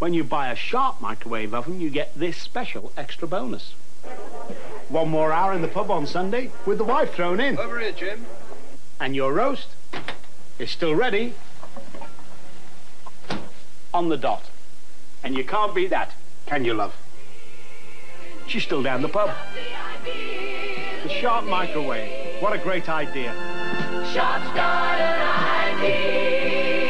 When you buy a Sharp microwave oven, you get this special extra bonus. 1 more hour in the pub on Sunday with the wife thrown in. Over here, Jim. And your roast is still ready on the dot. And you can't beat that, can you, love? She's still down the pub. The Sharp microwave. What a great idea. Sharp's got an idea.